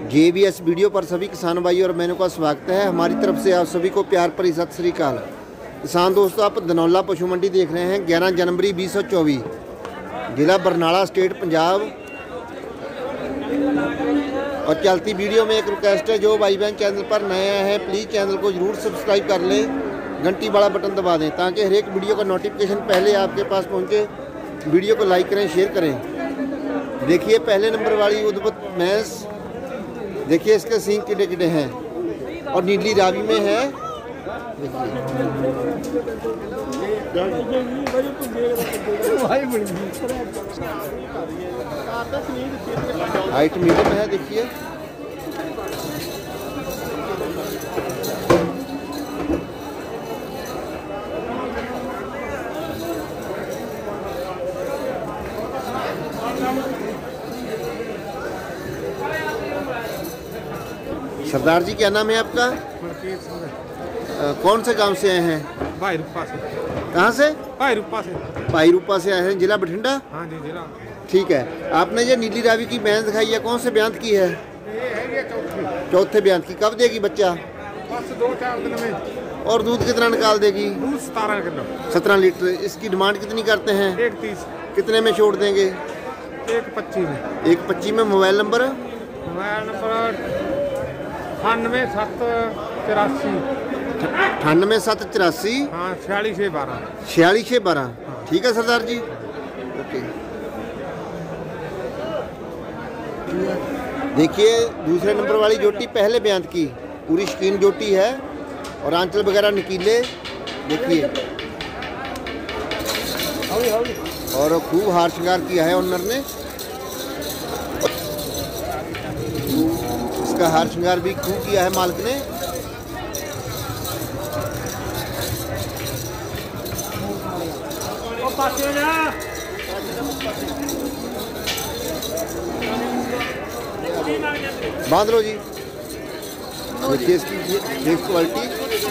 JBS video पर सभी किसान भाई और बहनों का स्वागत है। हमारी तरफ से आप सभी को प्यार भरी सत श्री अकाल। किसान दोस्तों, आप धनौला पशु मंडी देख रहे हैं। 11 जनवरी 2024, जिला बरनाला, स्टेट पंजाब। और चलती वीडियो में एक रिक्वेस्ट है, जो भाई बहन चैनल पर नए हैं प्लीज़ चैनल को ज़रूर सब्सक्राइब कर लें, घंटी वाला बटन दबा दें ताकि हर एक वीडियो का नोटिफिकेशन पहले आपके पास पहुँचे। वीडियो को लाइक करें, शेयर करें। देखिए पहले नंबर वाली उद्भुत भैंस, देखिए इसके सींग किडे किडे हैं और नीली रावी में है। हाइट मीडियम है। देखिए सरदार जी, क्या नाम है आपका? कौन से गांव से आए हैं? भाईरूपा से। कहाँ से? भाईरूपा से। भाईरूपा से आए हैं, जिला बठिंडा। हाँ जी, जिला। ठीक है। आपने ये नीली रावी की भैंस दिखाई है, कौन से ब्यांत की है? ये चौथे ब्यांत की। कब देगी बच्चा? बस 2-4 दिन में। और दूध कितना निकाल देगी? दूध 17 किलो। 17 लीटर। इसकी डिमांड कितनी करते हैं? 1:30। कितने में छोड़ देंगे? 1:25 में। 1:25 में। Mobile number? Mobile number 97-783। 97-783। हाँ, 4612। 4612। ठीक है सरदार जी, ओके। देखिए दूसरे नंबर वाली जोटी पहले ब्यांत की, पूरी शकीन जोटी है और आंचल वगैरह निकीले। देखिए और खूब हार श्रृंगार किया है ओनर ने। इसका हार श्रृंगार भी खूब किया है मालिक ने। बांध लो जी। देखिए इसकी फेस क्वालिटी।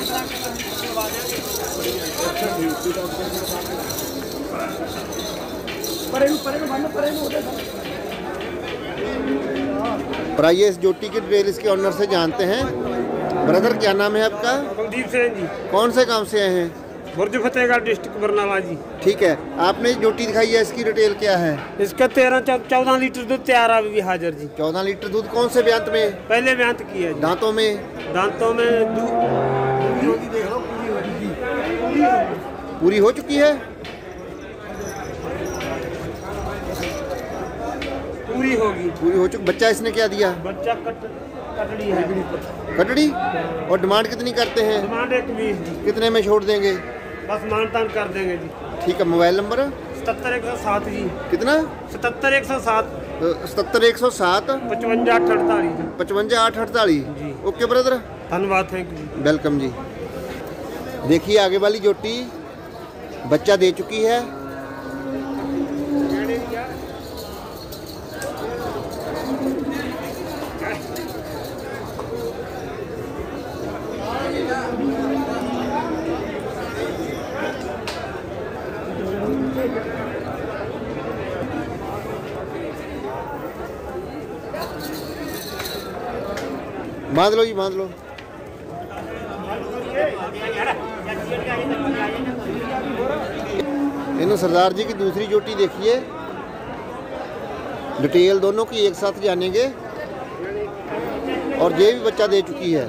प्राइस इस जोटी की डिटेल इसके ऑनर से जानते हैं। ब्रदर, क्या नाम है आपका? कुलदीप सिंह जी। कौन से गांव से आए हैं? बुर्ज फतेहगढ़, डिस्ट्रिक्ट बरनाला जी। ठीक है। आपने जोटी दिखाई है, इसकी डिटेल क्या है? इसका 13-14 लीटर दूध तैयार है अभी हाजिर जी। 14 लीटर दूध। कौन से ब्यांत में? पहले ब्यांत की है। दांतों में? दांतों में पूरी हो चुकी है। पूरी होगी। पूरी हो चुकी। बच्चा इसने क्या दिया? बच्चा कटड़ी है। कटड़ी। और डिमांड कितनी करते हैं? डिमांड 1:20 जी। कितने में छोड़ देंगे? बस मानतान कर देंगे जी। ठीक है। Mobile number? 77-107 जी। कितना? 77-107। 77-107 55-848 जी। 55-848 जी। ओके ब्रदर, धन्यवाद, थैंक यू। वेलकम जी। देखिए आगे वाली जोटी बच्चा दे चुकी है। बांध लो जी, बांध लो। इन्होंने सरदार जी की दूसरी जोटी देखिए। डिटेल दोनों की एक साथ जानेंगे। और ये भी बच्चा दे चुकी है।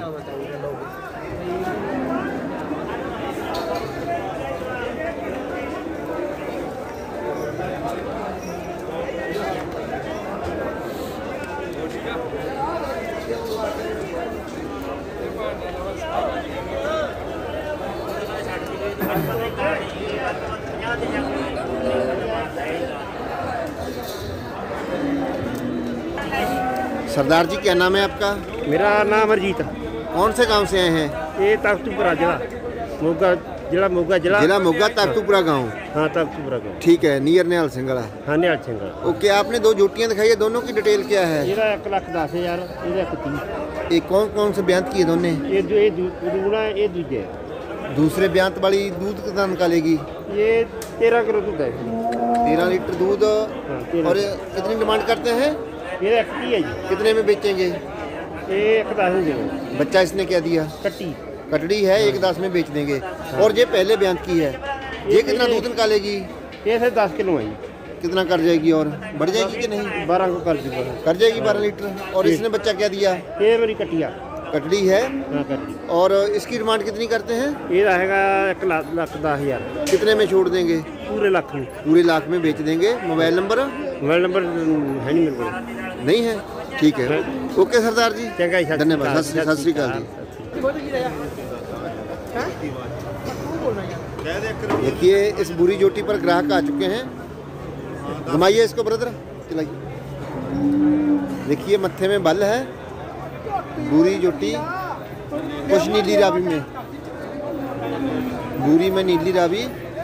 सरदार जी, क्या नाम है आपका? मेरा नाम अरजीत। कौन से गांव से आए हैं? ये तख्तूपुरा जिला मोगा, जिला मोगा, जिला मोगा, तख्तूपुरा गांव। हाँ, तख्तूपुरा गांव। ठीक है। नियर निहाल सिंगला। हाँ, निहाल सिंगला। ओके। आपने दो जोटियां दिखाई है, दोनों की डिटेल क्या है? ये 1,10,000, ये 1,30,000। ये कौन कौन से ब्यांत की है दोनों? ये जो ये दूना, ये दूजे। दूसरे ब्यांत वाली दूध कितना निकालेगी? ये 13 किलो दूध है। 13 लीटर दूध। और कितनी डिमांड करते हैं? ये रखती है जी। कितने में बेचेंगे? ये 1,10 देंगे। बच्चा इसने क्या दिया? कट्टी कटड़ी है, 1,10 में बेच देंगे। और ये पहले बयान की है, ये कितना दूध निकालेगी? ये से 10 किलो है जी। कितना कर जाएगी और बढ़ जाएगी कि नहीं? 12 को कर दूँगा। कर जाएगी 12 लीटर। और इसने बच्चा क्या दिया? ये मेरी कटिया कटड़ी है। हाँ कट्टी। और इसकी डिमांड कितनी करते हैं? ये रहेगा 1,10,000 कितने में छोड़ देंगे? पूरे लाख में। पूरे लाख में बेच देंगे। Mobile number? मोबाइल नंबर है नहीं मेरे को। नहीं है, ठीक है। ओके सरदार जी, चंगा जी, धन्यवाद। सत श्री अकाल जी। देखिए इस बुरी जोटी पर ग्राहक आ चुके हैं। घुमाइए इसको ब्रदर, चलाइए। देखिए मत्थे में बल है, बुरी जोटी, कुछ नीली रावी में, बुरी में नीली रावी।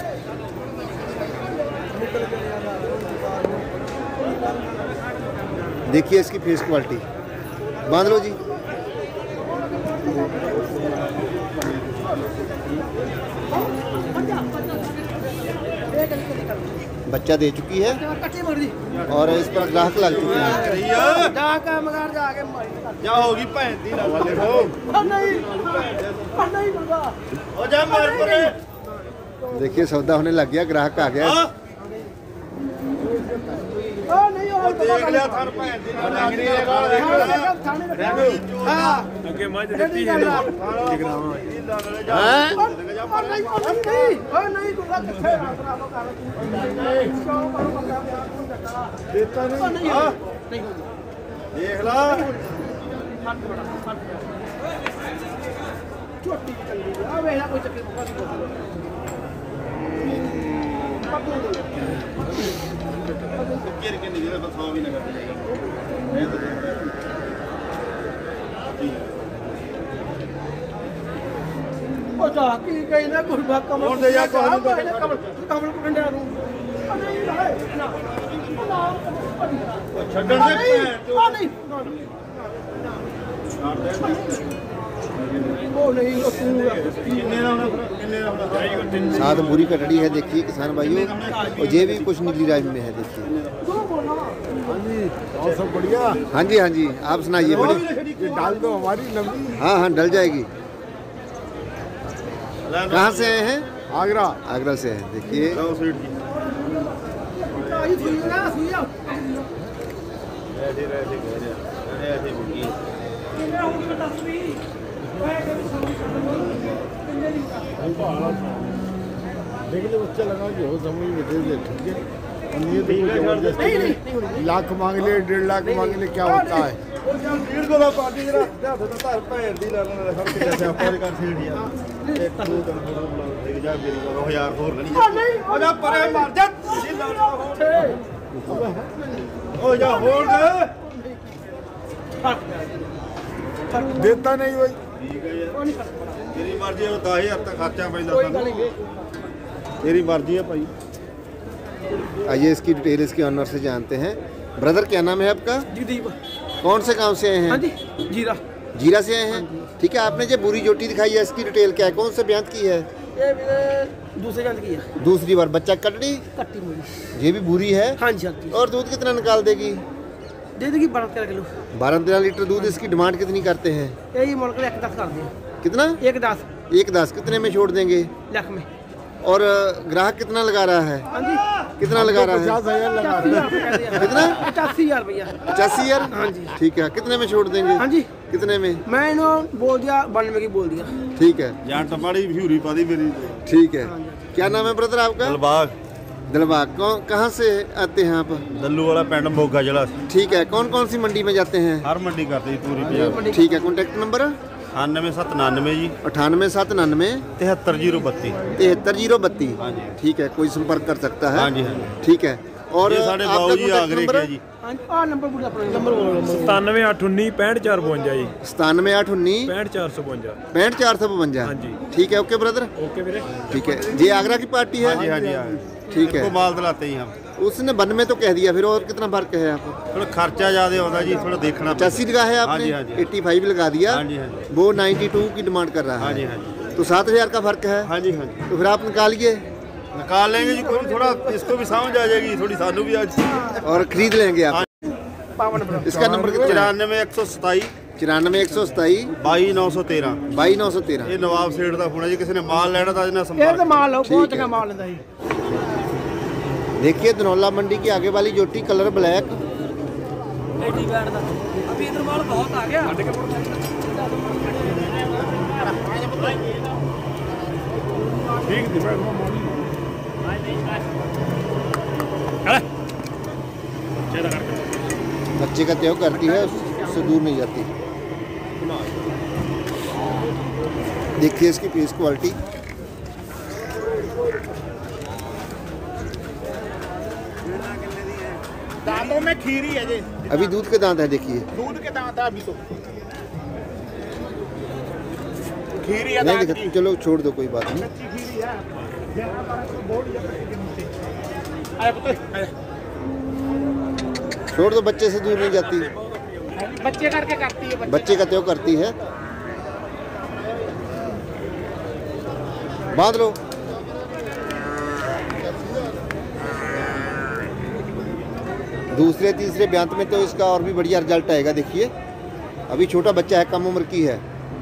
देखिए इसकी फेस क्वालिटी, बांध लो जी। बच्चा दे चुकी है और इस पर ग्राहक लग चुके हैं। देखिए सौदा होने लग गया, ग्राहक आ गया। साथ बुरी कटड़ी है। देखिए किसान भाइयों, और ये भी कुछ नीली रावी में है। देखिए और सब बढ़िया। हाँ जी हाँ जी, आप सुनाइए। बड़ी डाल दो हमारी लंबी। हाँ हाँ डल जाएगी। कहाँ से आए हैं? आगरा। आगरा से है। देखिए देखिए बच्चा लगा कि हो समझ में दे दे, ठीक है। और ये तो जबरदस्ती लाख मांग ले, 1.5 लाख मांग ले, क्या होता है? देता नहीं भाई। तेरी मर्जी है, 10,000 तक खर्चा पैदा तेरी मर्जी है भाई। आइए इसकी डिटेल इसके ऑनर से जानते हैं। ब्रदर क्या नाम है आपका? जगदीप। कौन से गांव से आए हैं? हाँ जी, जीरा। जीरा से आए हैं। ठीक है, आपने जो बुरी जोटी दिखाई है इसकी डिटेल क्या है, कौन से ब्याज की है? ये मेरे दूसरे जान की है। दूसरी बार बच्चा कटड़ी, कट्टी मुझे। ये भी बुरी है। हाँ जी हाँ जी। और दूध कितना निकाल देगी? दे देगी 12-13 किलो। 12-13 लीटर दूध। इसकी डिमांड कितनी करते हैं? यही मोल कर 1,10 कर दिया। कितना? 1,10 1,10 कितने में छोड़ देंगे? लाख में। और ग्राहक कितना लगा रहा है? हाँ जी, कितना लगा रहा है? 50,000 लगा रहे हैं। कितना? 85,000 रुपया। 85,000? हाँ जी। ठीक है, कितने में छोड़ देंगे? हाँ जी, कितने में? मैं इन्हों बोल दिया 92 की बोल दिया। ठीक है, जान टमाड़ी भूरी पादी मेरी। ठीक है। क्या नाम है ब्रदर आपका? दलबाग दिलबाग। कहाँ से आते हैं आप? दल्लू वाला पिंड मोगा जिला। ठीक है, कौन कौन सी मंडी में जाते हैं? हर मंडी करते पूरी पंजाब। ठीक है, कॉन्टैक्ट नंबर? 9799 जी 98,799 73,032। 73,032। हाँ जी। ठीक है, कोई संपर्क कर सकता है। हाँ जी हाँ जी। ठीक है। और ये साढ़े आपका बाबू जी contact आगरे number? के जी। हाँ जी, और नंबर बोलो अपना नंबर बोलो। 97,819 65,452 जी। 97,819 65,452। 65,452। हाँ जी। ठीक है, ओके ब्रदर। ओके वीरे। ठीक है, ये आगरा की पार्टी है। हाँ जी हाँ जी हाँ। ठीक है। इनको माल दिलाते ही हम। उसने 92 तो कह दिया, फिर और कितना फर्क है आप? थोड़ा खर्चा ज्यादा होता जी, थोड़ा देखना। 85 लगा है हाँ जी हाँ आपने, जी। 85 लगा दिया। हाँ जी हाँ जी। वो 92 की डिमांड कर रहा हाँ जी है। हाँ जी। तो 7,000 का फर्क है। हाँ जी हाँ जी। तो फिर आप निकालिए निकाल लेंगे जी, कोई थोड़ा इसको भी समझ आ जाएगी, थोड़ी सानू भी आज। और खरीद लेंगे आप। पावन नंबर। इसका नंबर कितना है? 94 127 94 127 22 913 22 913। ਇਹ ਨਵਾਬ ਸੇਠ ਦਾ ਫੋਨ ਹੈ ਜੀ, ਕਿਸੇ ਨੇ ਮਾਲ ਲੈਣਾ ਤਾਂ ਇਹਦੇ ਨਾਲ ਇਹ ਸੰਪਰਕ ਤਾਂ ਮਾਲ ਲਓ, ਬਹੁਤ ठीक है। ਚੰਗਾ माल लेता जी। देखिए धनौला मंडी की आगे वाली जोटी कलर ब्लैक। अभी इधर माल बहुत आ गया। बच्चे का त्याग करती है, उससे दूर नहीं जाती। देखिए इसकी फेस क्वालिटी। दांतों में खीरी है जी, अभी दूध के दांत है, देखिए दूध के दांत है अभी तो खीरी है नहीं दांत दिखा, की। चलो छोड़ दो, कोई बात नहीं। कच्ची खीरी है। यहाँ पर तो बोर्ड है के नीचे। अरे पुत्र, अरे। छोड़ दो, बच्चे से दूर नहीं जाती, बच्चे करके करती है बच्चे का त्याग करती है। बांध लो। दूसरे तीसरे ब्यांत में तो इसका और भी बढ़िया रिजल्ट आएगा। देखिए अभी छोटा बच्चा है, कम उम्र की है।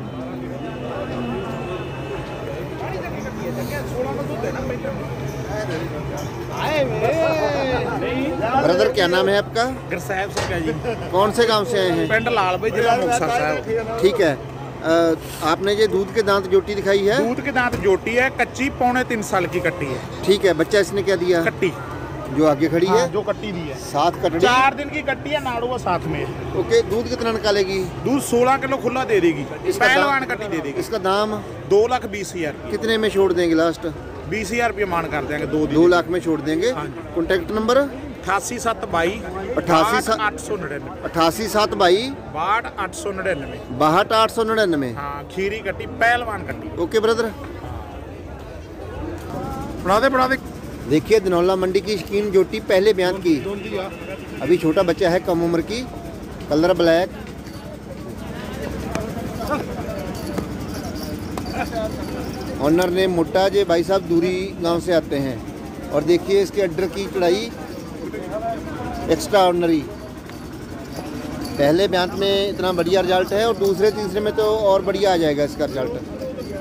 ब्रदर क्या नाम है आपका? गुरसाहिब सिंह है जी, कौन से गांव से आए हैं? पिंड लाल भाई, जिला मुक्तसर साहब। ठीक है। आपने ये दूध के दांत जोटी दिखाई है? दूध के दांत जोटी है, कच्ची, पौने 3 साल की कट्टी है। ठीक है। बच्चा इसने क्या दिया? कट्टी जो आगे खड़ी है, जो कट्टी दी है, 7 कटड़ी। 4 दिन की कट्टी है, नाड़ू है साथ में। ओके। दूध कितना निकालेगी? दूध 16 किलो खुला दे देगी, इसका पहलवान दाम- कट्टी दे देगी। इसका दाम 2,20,000 कितने में छोड़ देंगे? लास्ट 20,000 रुपये मान कर देंगे, 2 लाख में छोड़ देंगे। हाँ जी। Contact number 88,722 88,722 899 88,722 62,899। 62,899। हाँ, खीरी कट्टी, पहलवान कट्टी। ओके ब्रदर, बढ़ा दे। देखिए धनौला मंडी की शकीन जोटी पहले बयान की। अभी छोटा बच्चा है, कम उम्र की, कलर ब्लैक। ऑनर ने मोटा जे भाई साहब दूरी गांव से आते हैं। और देखिए इसके अड्डर की चढ़ाई एक्स्ट्रा ऑर्डनरी। पहले बयान में इतना बढ़िया रिजल्ट है और दूसरे तीसरे में तो और बढ़िया आ जाएगा इसका रिजल्ट।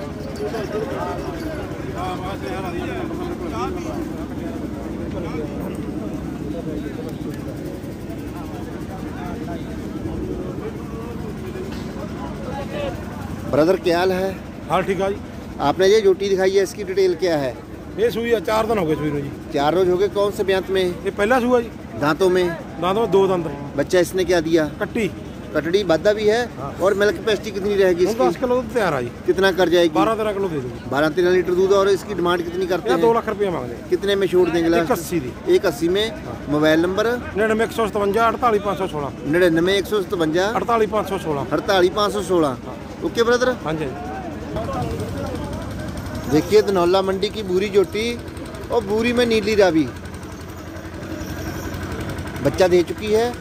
ब्रदर क्या हाल है? हाल ठीक है जी। आपने ये जोटी दिखाई है, इसकी डिटेल क्या है? ये सूई है, 4 दिन हो गए सूई ਨੂੰ ਜੀ। 4 रोज हो गए। कौन से ब्यांत में? ਇਹ ਪਹਿਲਾ ਸੂਆ ਜੀ। दांतों में? दांतों में 2 दंद। बच्चा इसने क्या दिया? ਕੱਟੀ कटड़ी बादा भी है। और मिल्क कैपेसिटी कितनी रहेगी ਹੁਣ 10 इसकी? ਕਿਲੋ ਦੁੱਧ ਤਿਆਰ ਆ ਜੀ। कितना कर जाएगी? 12-13 ਕਿਲੋ ਦੇ ਦੂੰਗੀ। 12-13 लीटर दूध। और इसकी डिमांड कितनी करते ਇਹ 2 हैं? ਲੱਖ ਰੁਪਏ ਮੰਗਦੇ ਆ। कितने में छोड़ देंगे लास्ट? 81 ਦੀ। 180 में। Mobile number 99 157 48516 99 157 48516। 48 516। Okay brother. हाँ जी। देखिए धनौला मंडी की बूरी जोटी और बूरी में नीली रावी बच्चा दे चुकी है।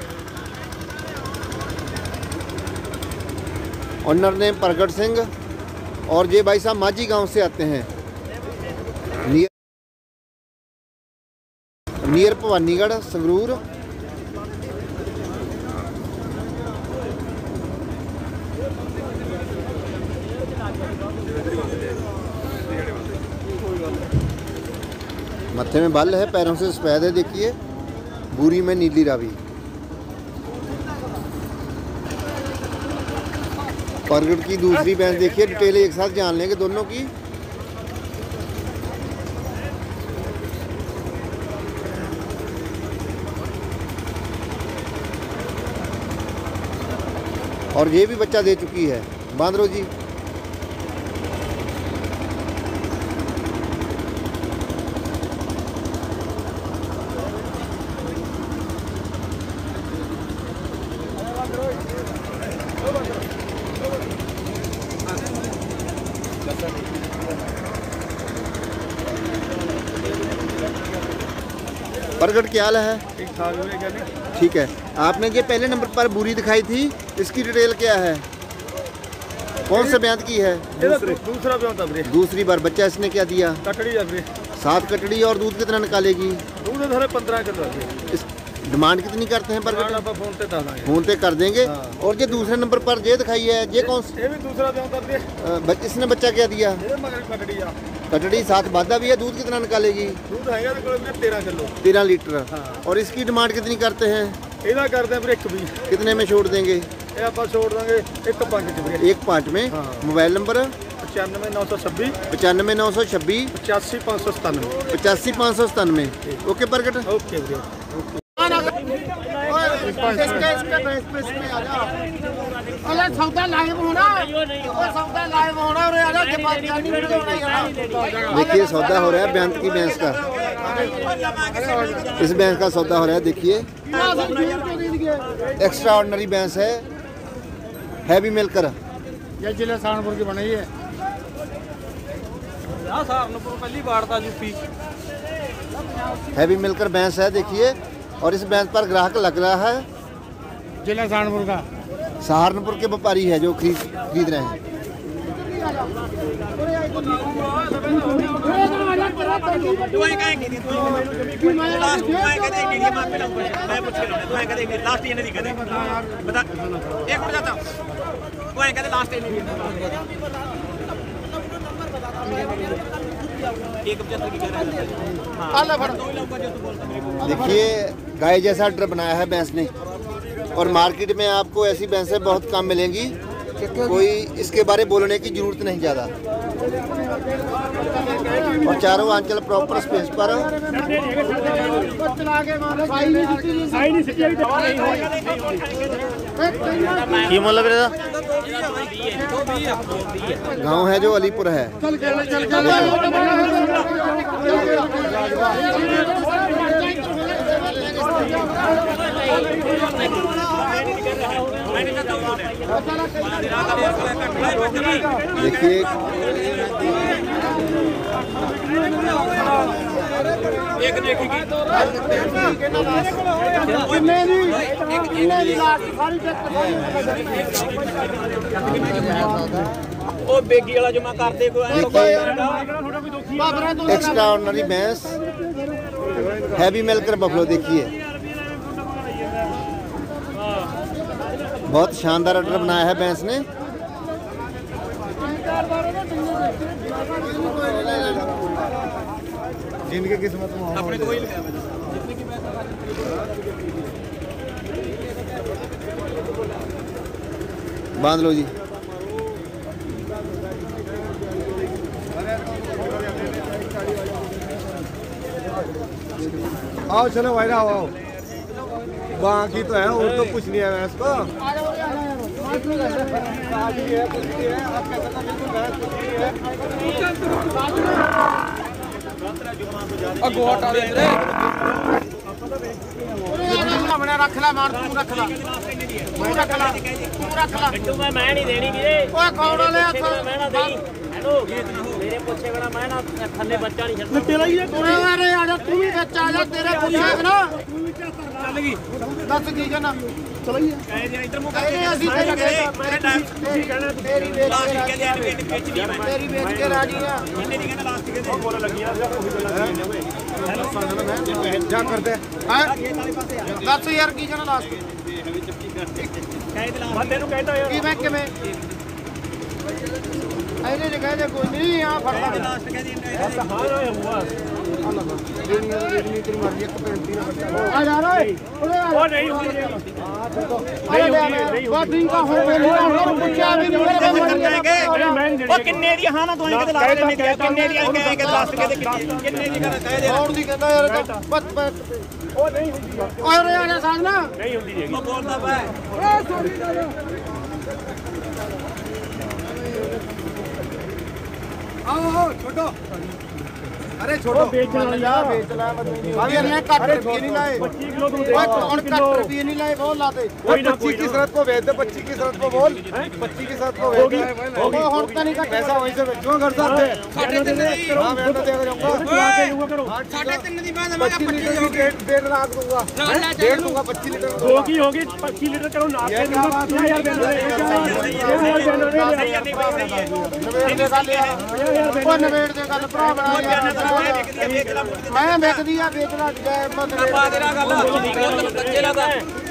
ऑनर नेम प्रगट सिंह। और ये भाई साहब माझी गांव से आते हैं, नियर भवानीगढ़ संगरूर। मत्थे में बाल है, पैरों से सफेद है। देखिए बूरी में नीली रावी। प्रगट की दूसरी भैंस देखिए, डिटेल एक साथ जान लेंगे दोनों की। और ये भी बच्चा दे चुकी है। बांदरो जी प्रगट क्या हाल है? ठीक है। आपने ये पहले नंबर पर बूरी दिखाई थी, इसकी डिटेल क्या है? कौन से ब्यांत की है? दूसरा ब्यांत है। दूसरी बार। बच्चा इसने क्या दिया? कटड़ी है 7 कटड़ी। और दूध कितना निकालेगी? दूध 15 किलो। डिमांड कितनी करते हैं प्रगट? ਆਪਾਂ ਫੋਨ ਤੇ ਦੱਸ ਦਾਂਗੇ। फोन पे कर देंगे। और ये दूसरे नंबर पर ये दिखाई है, ये कौन सा? ਇਹ ਵੀ ਦੂਸਰਾ ਦਿਓ ਕਰਦੇ इसने बच्चा क्या दिया? ਇਹਦੇ ਮਗਰ ਕਟੜੀ ਆ कटड़ी साथ वादा भी है। दूध कितना निकालेगी? ਦੁੱਧ ਹੈਗਾ ਤੇ ਕੋਲ 13 ਕਿਲੋ 13 लीटर। और इसकी डिमांड कितनी करते हैं? ਇਹਦਾ ਕਰਦੇ ਆ ਵੀਰੇ 120 कितने में छोड़ देंगे? ਇਹ ਆਪਾਂ ਛੋੜ ਦਾਂਗੇ 1.5 ਚ ਵੀਰੇ 1.5 में। Mobile number 95926 95926 85597 85597। Okay Pargat. Okay ਵੀਰੇ सौदा लाइव होना सौदा लाइव होना और देखिए सौदा हो रहा है बेंत की भैंस का। इस भैंस का सौदा हो रहा है। देखिए एक्स्ट्रा ऑर्डिनरी भैंस है, हैवी मिलकर। ये जिला सहारनपुर की बनाई है ਆ ਸਹਾਰਨਪੁਰ ਪਹਿਲੀ ਵਾਰ ਦਾ ਯੂਪੀ हैवी मिलकर भैंस है। देखिए और इस भैंस पर ग्राहक लग रहा है। जिला सहारनपुर का सहारनपुर के व्यापारी है जो खरीद रहे हैं। देखिए गाय जैसा डर बनाया है भैंस ने। और मार्केट में आपको ऐसी भैंसें बहुत कम मिलेंगी, कोई इसके बारे बोलने की जरूरत नहीं ज़्यादा। और चारों आंचल प्रॉपर स्पेस पर गांव है जो अलीपुर है। देखिए ਉਹ ਬੇਗੀ ਵਾਲਾ ਜਮਾ ਕਰਦੇ ਕੋਈ एक्स्ट्रा ऑर्डिनरी भैंस हैवी मिलकर बफलो। देखिए बहुत शानदार ऑर्डर बनाया है भैंस ने। जिनकी किस्मत में अपने को ही बांध लो जी। आओ चलो भाई आओ बाकी तो है और तो कुछ नहीं है भैंस को। रख ला मार तू रख ला मैं नहीं देनी कौन हेलो मेरे पूछे बड़ा मैं ना थल्ले बच्चा नहीं छड़ना अरे आ जा तू भी बच्चा आ जा तेरे पूछे ना चल गई 10 की है ना चलिए इधर मुंह करके ਅਸੀਂ तेरे टाइम तेरी बेच के राजी है कितने ਦੀ ਕਹਿੰਦਾ ਲਾਸਟ ਕੇ ਦੇ ਬੋਲ ਲੱਗੀ ਆ क्या करते हैं 10 यार की है ना लास्ट ਬੰਦੇ ਨੂੰ ਕਹਿੰਦਾ ਯਾਰ की मैं किਵੇਂ ऐसे जगह दे कोई नहीं यहां फड़दा ਲਾਸਟ ਕਹਿੰਦੀ ਹਾਂ ਹੋਇਆ ਹੁਆ तेरी मर्जी एक 35 आ जा रे ਉਹ ਨਹੀਂ ਹੁੰਦੀ वो ठीक का हो गया पूछा भी नहीं ਉਹ ਕਿੰਨੇ ਦੀ ਹਾਂ ਨਾ ਤੂੰ ਕਿਤੇ ਲਾਸਟ ਨਹੀਂ ਕਿਹਾ ਕਿੰਨੇ ਦੀ ਕਹੇ ਕਿ ਲਾਸਟ ਕਿੰਨੇ ਦੀ ਕਹਿ ਦੇ और दी कहता यार बस ਉਹ ਨਹੀਂ ਹੁੰਦੀ और आ जा साजना ਨਹੀਂ ਹੁੰਦੀ ਹੈਗੀ ਉਹ ਬੋਲਦਾ ਪੈ आओ छोटो अरे छोटो बेचना यार भाई हमने कट रुपये नहीं लाए 25 किलो दूध ओए कौन कट रुपये नहीं लाए बोल लाते कोई ना 25 की शरत को भेज दे 25 की शरत को बोल 25 की शरत को भेज दे वो होड़ तो नहीं कट पैसा वहीं से बेचो घर साथ से हां मैं तो देगा जाऊंगा करो 3.5 दी बात मैं 25 लीटर की 1.5 लाख दूंगा 1.5 दूंगा 25 लीटर दो की होगी 25 लीटर करो ना ये क्या बात है यार नवेड़ दे गल भरा बना मैं बेचदी आ बेचना ਪਾ ਦੇ ਨਾ ਗੱਲ ਤੈਨੂੰ ਕੱਚੇ ਲੱਗਦਾ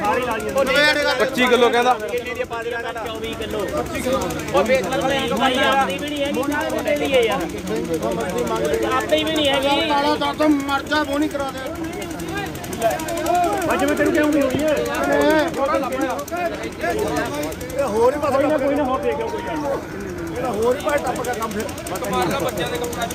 25 ਕਿਲੋ ਕਹਿੰਦਾ 24 ਕਿਲੋ ਉਹ ਵੇਚ ਲੈ ਭਾਈ ਆਪਣੀ ਵੀ ਨਹੀਂ ਹੈਗੀ ਉਹਦੇ ਲਈ ਹੈ ਯਾਰ ਆਪਣੀ ਵੀ ਨਹੀਂ ਹੈਗੀ ਕਾਲਾ ਦਰਦ ਮਰ ਜਾ ਉਹ ਨਹੀਂ ਕਰਾ ਦੇ ਅੱਜ ਮੈਂ ਤੈਨੂੰ ਕਿਉਂ ਨਹੀਂ ਹੋਈ ਹੈ ਹੋਰ ਹੀ ਕੋਈ ਨਾ ਹੋਰ ਦੇ ਕੋਈ ਗੱਲ ਨਹੀਂ ਇਹਦਾ ਹੋਰ ਹੀ ਭਾਈ ਟੱਪ ਗਿਆ ਕੰਮ ਫਿਰ ਮਾਰਦਾ ਬੱਚਿਆਂ ਦੇ ਕੰਮ ਕਰ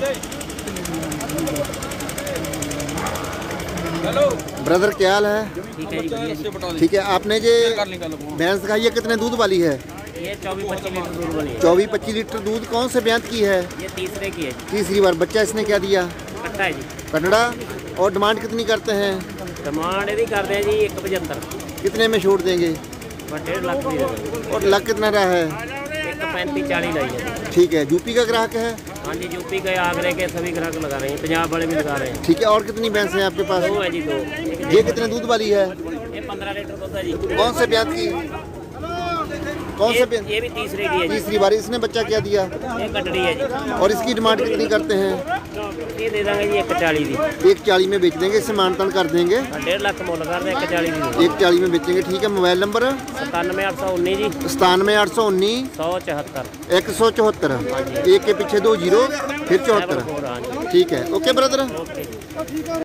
ब्रदर क्या हाल है? ठीक है जी ठीक है, आपने जो भैंस दिखाई है कितने दूध वाली है? ये 24-25 लीटर दूध वाली है 24-25 लीटर दूध कौन से ब्यांत की है? ये तीसरे की है तीसरी बार। बच्चा इसने क्या दिया? कट्टा है जी कटड़ा। और डिमांड कितनी करते हैं? डिमांड यदि करते हैं जी 175 कितने में छोड़ देंगे? 1.5 लाख की दे देंगे। और लग कितना रहा है? 135-40 लाई है ठीक है, यूपी का ग्राहक है? हाँ जी यूपी के आगरे के सभी ग्राहक लगा रहे हैं, पंजाब वाले भी लगा रहे हैं। ठीक है, और कितनी भैंस है आपके पास? 2 है जी 2 ये कितने दूध वाली है? ये 15 लीटर दूध है जी कौन से ब्यांत की? कौन से ब्यांत? ये भी तीसरे की है जी तीसरी बार। इसने बच्चा क्या दिया? ये कटड़ी है जी और इसकी डिमांड कितनी करते हैं? ये दे देंगे जी 140 की 140 में बेच देंगे, इससे मानतान कर देंगे। 1.5 लाख मुल कर दे 140 की 140 में बेचेंगे। ठीक है, मोबाइल नंबर 97819 जी 97819 174 174। एक के पीछे 2 जीरो फिर 74। हाँ जी ठीक है, ओके ब्रदर। ओके जी